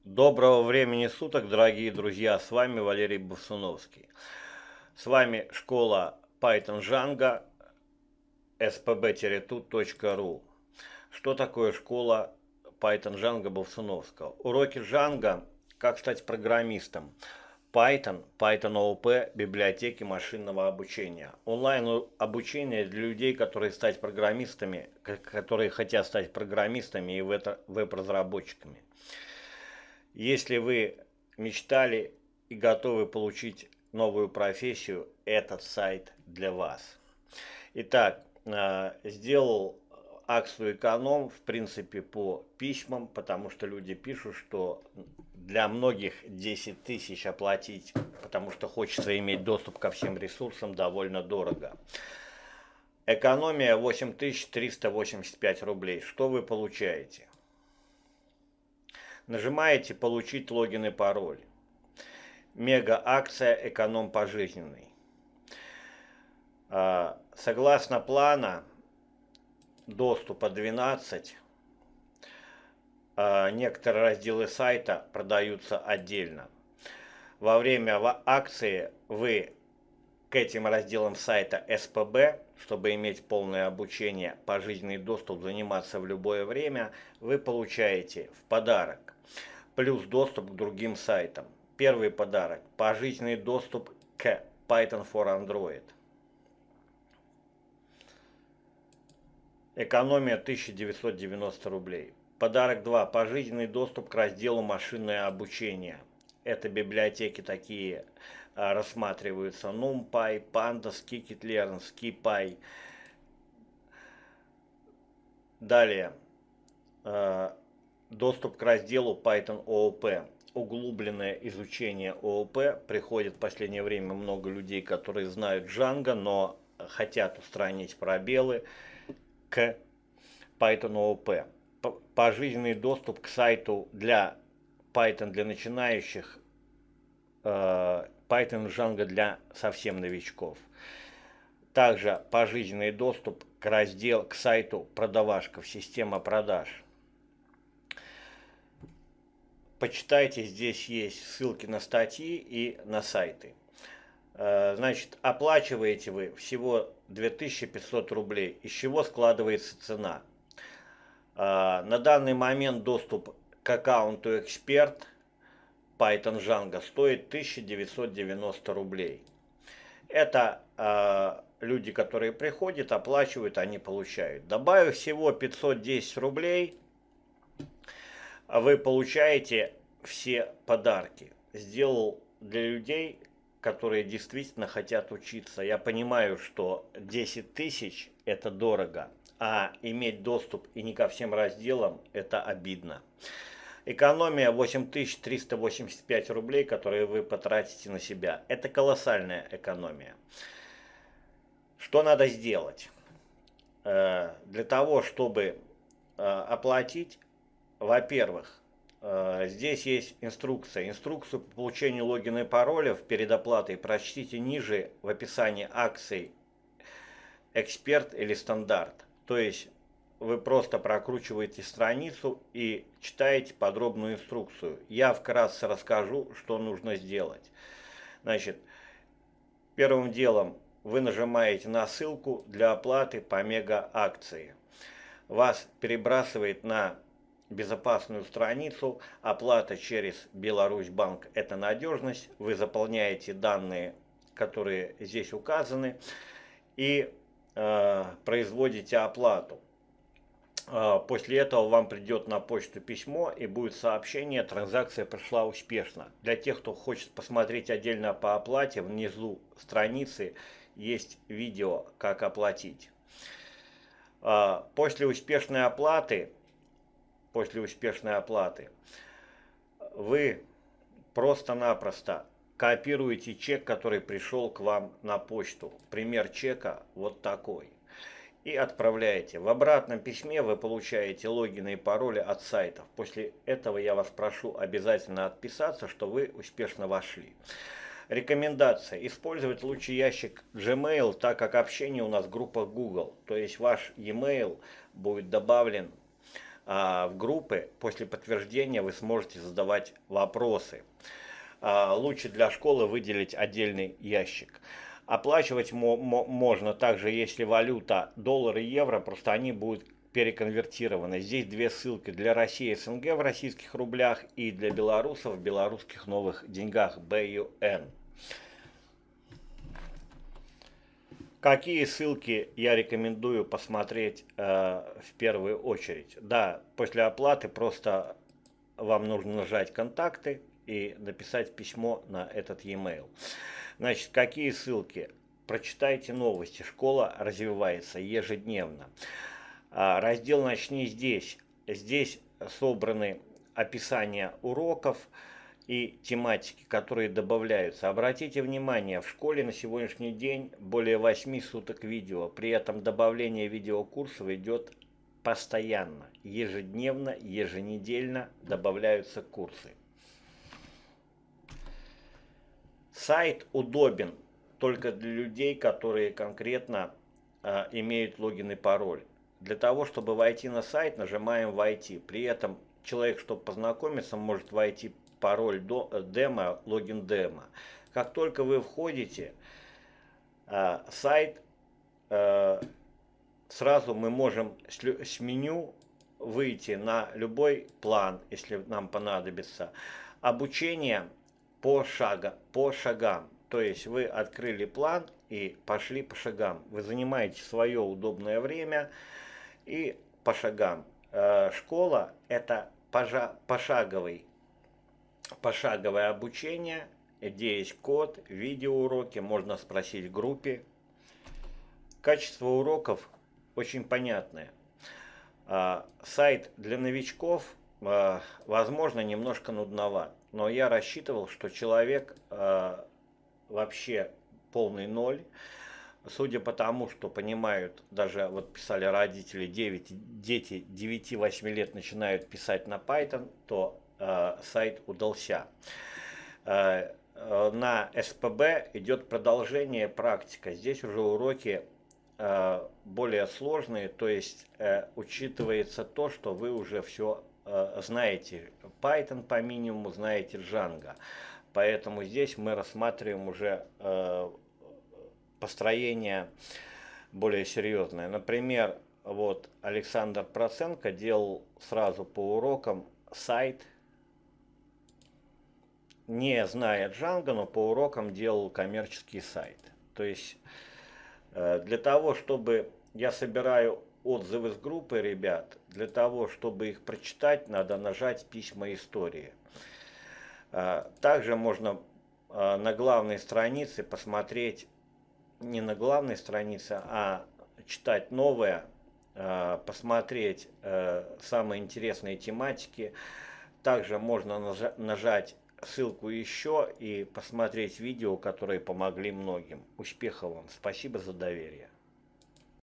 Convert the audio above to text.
Доброго времени суток, дорогие друзья, с вами Валерий Бовсуновский. С вами школа Python Django spb-tut.ru. Что такое школа Python Django Бовсуновского? Уроки Django, как стать программистом. Python, Python OOP, библиотеки машинного обучения. Онлайн обучение для людей, которые хотят стать программистами и веб-разработчиками. Если вы мечтали и готовы получить новую профессию, этот сайт для вас. Итак, сделал акцию эконом, в принципе, по письмам, потому что люди пишут, что для многих 10 тысяч оплатить, потому что хочется иметь доступ ко всем ресурсам, довольно дорого. Экономия 8385 рублей. Что вы получаете? Нажимаете «Получить логин и пароль». Мега акция «Эконом пожизненный». Согласно плана доступа 12, некоторые разделы сайта продаются отдельно. Во время акции вы к этим разделам сайта СПБ, чтобы иметь полное обучение, пожизненный доступ, заниматься в любое время, вы получаете в подарок плюс доступ к другим сайтам. Первый подарок – пожизненный доступ к Python for Android. Экономия 1990 рублей. Подарок 2. Пожизненный доступ к разделу «Машинное обучение». Это библиотеки такие рассматриваются: NumPy, Pandas, Scikit-learn, SciPy. Далее. Доступ к разделу Python OOP. Углубленное изучение ООП. Приходит в последнее время много людей, которые знают Django, но хотят устранить пробелы к Python OOP. Пожизненный доступ к сайту для Python для начинающих, Python Django для совсем новичков. Также пожизненный доступ к сайту продавашков, система продаж. Почитайте, здесь есть ссылки на статьи и на сайты. Значит, оплачиваете вы всего 2500 рублей, из чего складывается цена. На данный момент доступ к аккаунту «Эксперт» Python Django стоит 1990 рублей. Это люди, которые приходят, оплачивают, они получают. Добавив всего 510 рублей, вы получаете все подарки. Сделал для людей, которые действительно хотят учиться. Я понимаю, что 10 тысяч это дорого, а иметь доступ и не ко всем разделам это обидно. Экономия 8385 рублей, которые вы потратите на себя. Это колоссальная экономия. Что надо сделать? Для того, чтобы оплатить, во-первых, здесь есть инструкция. Инструкцию по получению логина и пароля перед оплатой прочтите ниже в описании акций «Эксперт» или «Стандарт». То есть вы просто прокручиваете страницу и читаете подробную инструкцию. Я вкратце расскажу, что нужно сделать. Значит, первым делом вы нажимаете на ссылку для оплаты по мега акции. Вас перебрасывает на безопасную страницу. Оплата через Беларусьбанк – это надежность. Вы заполняете данные, которые здесь указаны, и производите оплату. После этого вам придет на почту письмо и будет сообщение: транзакция прошла успешно. Для тех, кто хочет посмотреть отдельно по оплате, внизу страницы есть видео, как оплатить. После успешной оплаты вы просто-напросто копируете чек, который пришел к вам на почту. Пример чека вот такой. И отправляете. В обратном письме вы получаете логины и пароли от сайтов. После этого я вас прошу обязательно отписаться, что вы успешно вошли. Рекомендация. Использовать лучше ящик Gmail, так как общение у нас в группах Google. То есть ваш e-mail будет добавлен в группы. После подтверждения вы сможете задавать вопросы. Лучше для школы выделить отдельный ящик. Оплачивать можно также, если валюта доллар и евро, просто они будут переконвертированы. Здесь две ссылки: для России СНГ в российских рублях и для белорусов в белорусских новых деньгах BUN. Какие ссылки я рекомендую посмотреть в первую очередь? Да, после оплаты просто вам нужно нажать «Контакты» и написать письмо на этот e-mail. Значит, какие ссылки? Прочитайте новости. Школа развивается ежедневно. Раздел «Начни здесь». Здесь собраны описания уроков и тематики, которые добавляются. Обратите внимание, в школе на сегодняшний день более 8 суток видео. При этом добавление видеокурсов идет постоянно. Ежедневно, еженедельно добавляются курсы. Сайт удобен только для людей, которые конкретно имеют логин и пароль. Для того, чтобы войти на сайт, нажимаем «Войти». При этом человек, чтобы познакомиться, может войти пароль демо, логин демо. Как только вы входите, сайт, сразу мы можем с меню выйти на любой план, если нам понадобится. Обучение по шагам. То есть вы открыли план и пошли по шагам. Вы занимаете свое удобное время и по шагам. Школа — это пошаговое обучение, где есть код, видеоуроки, можно спросить в группе. Качество уроков очень понятное. Сайт для новичков, возможно, немножко нудноват, но я рассчитывал, что человек вообще полный ноль. Судя по тому, что понимают, даже вот писали родители, дети 9-8 лет начинают писать на Python, то сайт удался. На СПБ идет продолжение, практика. Здесь уже уроки более сложные, то есть учитывается то, что вы уже все знаете. Python по минимуму, знаете Django. Поэтому здесь мы рассматриваем уже построение более серьезное. Например, вот Александр Проценко делал сразу по урокам сайт, не зная Django, но по урокам делал коммерческий сайт. То есть для того, чтобы я собираю отзывы с группы ребят, для того, чтобы их прочитать, надо нажать «Письма истории». Также можно на главной странице посмотреть, не на главной странице, а читать новое, посмотреть самые интересные тематики. Также можно нажать ссылку еще и посмотреть видео, которые помогли многим. Успехов вам! Спасибо за доверие!